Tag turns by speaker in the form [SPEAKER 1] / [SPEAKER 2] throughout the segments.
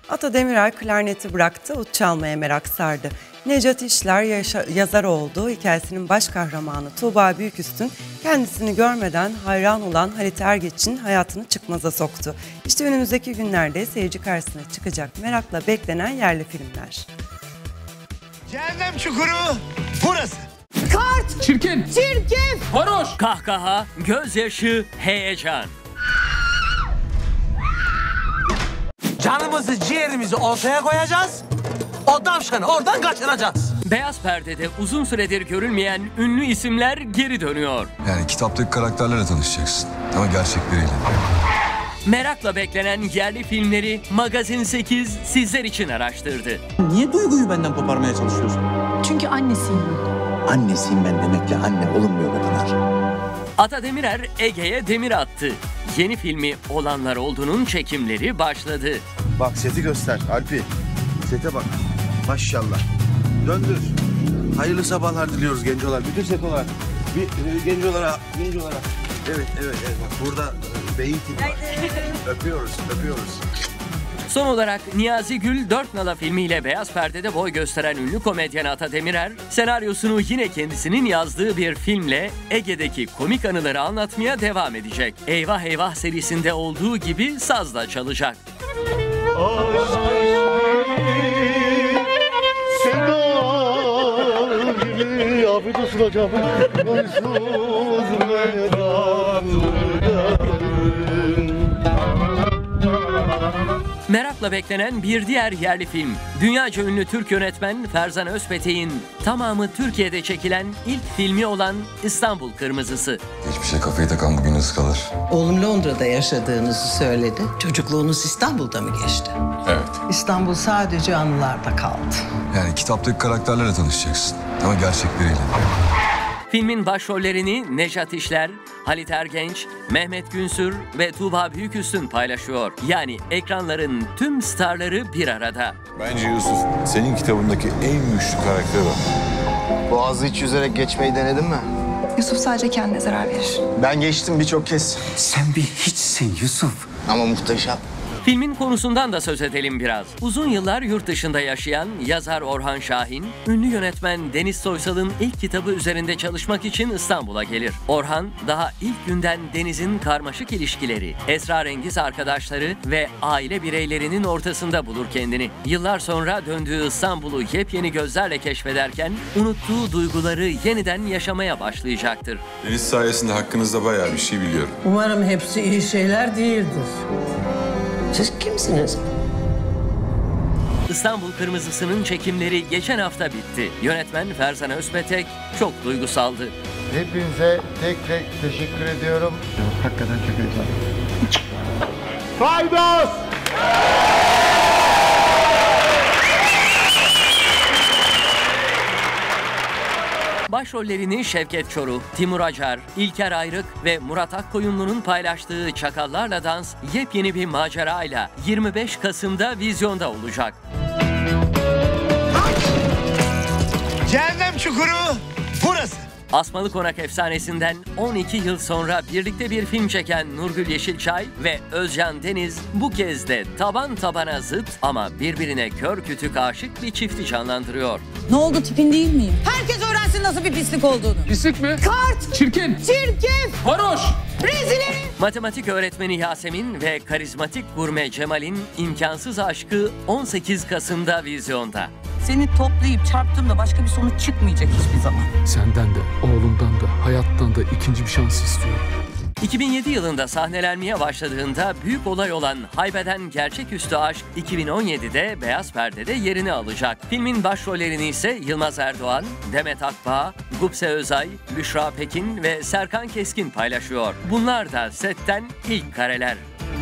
[SPEAKER 1] Ata Demirer klarneti bıraktı, ut çalmaya merak sardı. Necati İşler yazar oldu. Hikayesinin baş kahramanı Tuğba Büyüküstün kendisini görmeden hayran olan Halit Ergenç'in hayatını çıkmaza soktu. İşte önümüzdeki günlerde seyirci karşısına çıkacak merakla beklenen yerli filmler.
[SPEAKER 2] Cehennem çukuru burası.
[SPEAKER 3] Kart!
[SPEAKER 4] Çirkin!
[SPEAKER 3] Çirkin!
[SPEAKER 4] Varoş!
[SPEAKER 5] Kahkaha, gözyaşı, heyecan.
[SPEAKER 2] Canımızı ciğerimizi ortaya koyacağız. O davşanı oradan kaçıracağız.
[SPEAKER 5] Beyaz perdede uzun süredir görülmeyen ünlü isimler geri dönüyor.
[SPEAKER 6] Yani kitaptaki karakterlerle tanışacaksın ama gerçekleriyle.
[SPEAKER 5] Merakla beklenen yerli filmleri Magazin 8 sizler için araştırdı.
[SPEAKER 7] Niye Duygu'yu benden koparmaya çalışıyorsun?
[SPEAKER 3] Çünkü annesiyim.
[SPEAKER 7] Annesiyim ben demekle anne olunmuyor be Pınar.
[SPEAKER 5] Ata Demirer Ege'ye demir attı. Yeni filmi Olanlar Oldu'nun çekimleri başladı.
[SPEAKER 8] Bak seti göster Alpi. Sete bak. Maşallah. Döndür. Hayırlı sabahlar diliyoruz gencolar. Bütün set olarak. Gencolara. Evet. Bak burada beyin tipi var. Öpüyoruz.
[SPEAKER 5] Son olarak Niyazi Gül 4 Nala filmiyle beyaz perdede boy gösteren ünlü komedyen Ata Demirer, senaryosunu yine kendisinin yazdığı bir filmle Ege'deki komik anıları anlatmaya devam edecek. Eyvah Eyvah serisinde olduğu gibi saz da çalacak.
[SPEAKER 8] Afiyet olsun hocam.
[SPEAKER 5] Merakla beklenen bir diğer yerli film, dünyaca ünlü Türk yönetmen Ferzan Özpetek'in tamamı Türkiye'de çekilen ilk filmi olan İstanbul Kırmızısı.
[SPEAKER 6] Geçmişe kafayı takan bugün hız kalır.
[SPEAKER 9] Oğlum Londra'da yaşadığınızı söyledi. Çocukluğunuz İstanbul'da mı geçti?
[SPEAKER 6] Evet.
[SPEAKER 9] İstanbul sadece anılarda kaldı.
[SPEAKER 6] Yani kitaptaki karakterlerle tanışacaksın ama gerçekleriyle.
[SPEAKER 5] Filmin başrollerini Nejat İşler, Halit Ergenç, Mehmet Günsür ve Tuğba Büyüküstün paylaşıyor. Yani ekranların tüm starları bir arada.
[SPEAKER 10] Bence Yusuf, senin kitabındaki en güçlü karakter o.
[SPEAKER 8] Boğazı hiç yüzerek geçmeyi denedin mi?
[SPEAKER 3] Yusuf sadece kendine zarar verir.
[SPEAKER 8] Ben geçtim birçok kez.
[SPEAKER 7] Sen bir hiçsin Yusuf.
[SPEAKER 8] Ama muhteşem.
[SPEAKER 5] Filmin konusundan da söz edelim biraz. Uzun yıllar yurt dışında yaşayan yazar Orhan Şahin, ünlü yönetmen Deniz Soysal'ın ilk kitabı üzerinde çalışmak için İstanbul'a gelir. Orhan, daha ilk günden Deniz'in karmaşık ilişkileri, esrarengiz arkadaşları ve aile bireylerinin ortasında bulur kendini. Yıllar sonra döndüğü İstanbul'u yepyeni gözlerle keşfederken, unuttuğu duyguları yeniden yaşamaya başlayacaktır.
[SPEAKER 10] Deniz sayesinde hakkınızda bayağı bir şey biliyorum.
[SPEAKER 9] Umarım hepsi iyi şeyler değildir. Siz kimsiniz?
[SPEAKER 5] İstanbul Kırmızısı'nın çekimleri geçen hafta bitti. Yönetmen Ferzan Özpetek çok duygusaldı.
[SPEAKER 8] Hepinize tek teşekkür ediyorum. Hakikaten çok heyecanlı. Faydos!
[SPEAKER 5] Başrollerini Şevket Çoruh, Timur Acar, İlker Ayrık ve Murat Akkoyunlu'nun paylaştığı Çakallarla Dans yepyeni bir macerayla 25 Kasım'da vizyonda olacak.
[SPEAKER 2] Cehennem çukuru burası.
[SPEAKER 5] Asmalı Konak efsanesinden 12 yıl sonra birlikte bir film çeken Nurgül Yeşilçay ve Özcan Deniz bu kez de taban tabana zıt ama birbirine kör kütük aşık bir çifti canlandırıyor.
[SPEAKER 3] Ne oldu, tipin değil miyim? Herkes öğrensin nasıl bir pislik olduğunu.
[SPEAKER 4] Pislik mi?
[SPEAKER 3] Kart!
[SPEAKER 4] Çirkin!
[SPEAKER 3] Çirkin!
[SPEAKER 4] Varoş!
[SPEAKER 3] Rezil herif!
[SPEAKER 5] Matematik öğretmeni Yasemin ve karizmatik gurme Cemal'in imkansız aşkı 18 Kasım'da vizyonda.
[SPEAKER 3] Seni toplayıp çarptığımda başka bir sonuç çıkmayacak hiçbir zaman.
[SPEAKER 4] Senden de, oğlumdan da, hayattan da ikinci bir şans istiyorum.
[SPEAKER 5] 2007 yılında sahnelenmeye başladığında büyük olay olan Haybe'den Gerçeküstü Aşk 2017'de beyaz perdede yerini alacak. Filmin başrollerini ise Yılmaz Erdoğan, Demet Akbağ, Gupse Özay, Büşra Pekin ve Serkan Keskin paylaşıyor. Bunlar da setten ilk kareler.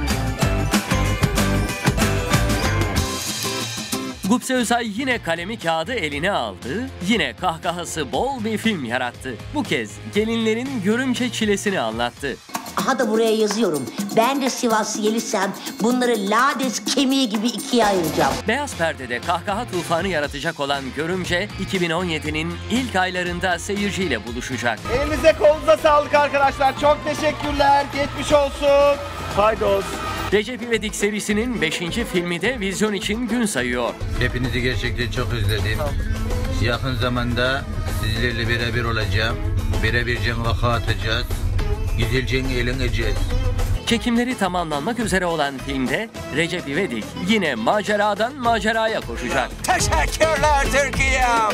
[SPEAKER 5] Gupse Özay yine kalemi kağıdı eline aldı, yine kahkahası bol bir film yarattı. Bu kez gelinlerin görümce çilesini anlattı.
[SPEAKER 11] Aha da buraya yazıyorum. Ben de Sivaslı gelirsem bunları lades kemiği gibi ikiye ayıracağım.
[SPEAKER 5] Beyaz perdede kahkaha tufanı yaratacak olan Görümce 2017'nin ilk aylarında seyirciyle buluşacak.
[SPEAKER 2] Elinize kolunuza sağlık arkadaşlar. Çok teşekkürler. Geçmiş olsun. Faydos.
[SPEAKER 5] Recep İvedik serisinin 5. filmi de vizyon için gün sayıyor.
[SPEAKER 12] Hepinizi gerçekten çok özledim. Yakın zamanda sizlerle beraber olacağım. Beraber vaka atacağız. Güzelce eğleneceğiz.
[SPEAKER 5] Çekimleri tamamlanmak üzere olan filmde Recep İvedik yine maceradan maceraya koşacak.
[SPEAKER 2] Teşekkürler Türkiye'm.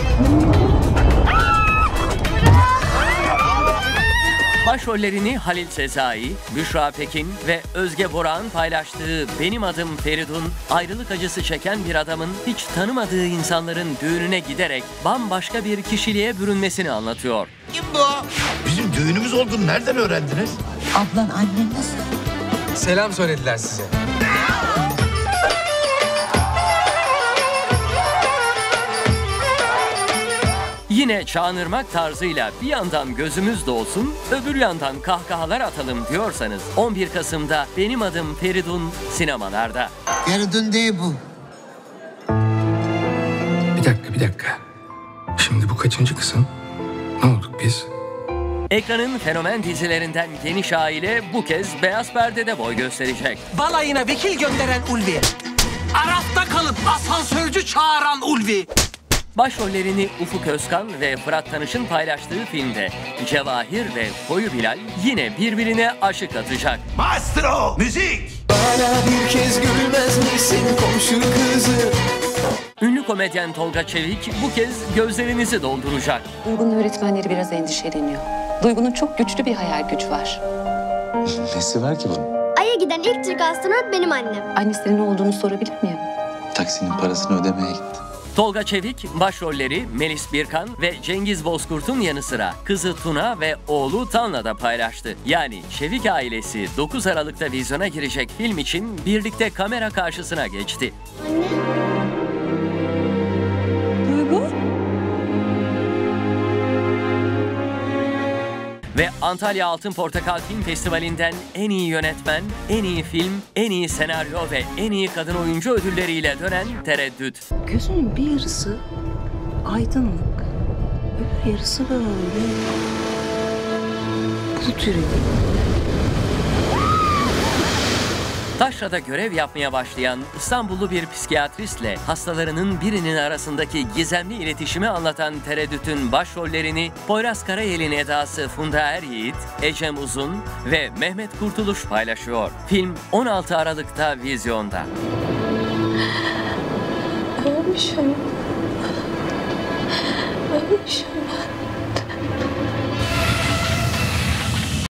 [SPEAKER 5] Başrollerini Halil Sezai, Büşra Pekin ve Özge Borak'ın paylaştığı Benim Adım Feridun, ayrılık acısı çeken bir adamın hiç tanımadığı insanların düğününe giderek bambaşka bir kişiliğe bürünmesini anlatıyor.
[SPEAKER 13] Kim bu? Bizim düğünümüz olduğunu nereden öğrendiniz?
[SPEAKER 11] Ablan annen nasıl?
[SPEAKER 2] Selam söylediler size.
[SPEAKER 5] Yine Çağınırmak tarzıyla bir yandan gözümüz dolsun, öbür yandan kahkahalar atalım diyorsanız 11 Kasım'da Benim Adım Feridun sinemalarda.
[SPEAKER 13] Feridun değil bu.
[SPEAKER 4] Bir dakika. Şimdi bu kaçıncı kısım? Ne olduk biz?
[SPEAKER 5] Ekranın fenomen dizilerinden Geniş Aile bu kez beyaz perdede boy gösterecek.
[SPEAKER 2] Balayına vekil gönderen Ulvi. Arafta kalıp asansörcü çağıran Ulvi.
[SPEAKER 5] Başrollerini Ufuk Özkan ve Fırat Tanış'ın paylaştığı filmde Cevahir ve Koyu Bilal yine birbirine aşık atacak.
[SPEAKER 13] Maestro, müzik!
[SPEAKER 14] Bana bir kez gülmez misin komşu kızı?
[SPEAKER 5] Ünlü komedyen Tolga Çevik bu kez gözlerinizi dolduracak.
[SPEAKER 15] Duygu'nun öğretmenleri biraz endişeleniyor. Duygu'nun çok güçlü bir hayal gücü var.
[SPEAKER 6] Nesi var ki bunun?
[SPEAKER 16] Ay'a giden ilk Türk astronot benim annem.
[SPEAKER 15] Annesinin ne olduğunu sorabilir miyim?
[SPEAKER 7] Taksinin parasını ödemeye gitti.
[SPEAKER 5] Tolga Çevik başrolleri Melis Birkan ve Cengiz Bozkurt'un yanı sıra kızı Tuna ve oğlu Tan'la da paylaştı. Yani Çevik ailesi 9 Aralık'ta vizyona girecek film için birlikte kamera karşısına geçti.
[SPEAKER 16] Anne.
[SPEAKER 15] Duygu?
[SPEAKER 5] Ve Antalya Altın Portakal Film Festivali'nden en iyi yönetmen, en iyi film, en iyi senaryo ve en iyi kadın oyuncu ödülleriyle dönen Tereddüt.
[SPEAKER 15] Gözünün bir yarısı aydınlık, öbür yarısı böyle bulut yüreği.
[SPEAKER 5] Taşra'da görev yapmaya başlayan İstanbullu bir psikiyatristle hastalarının birinin arasındaki gizemli iletişimi anlatan Tereddüt'ün başrollerini Poyraz Karayel'in edası Funda Er-Yiğit, Ecem Uzun ve Mehmet Kurtuluş paylaşıyor. Film 16 Aralık'ta vizyonda.
[SPEAKER 15] Ölmüşüm.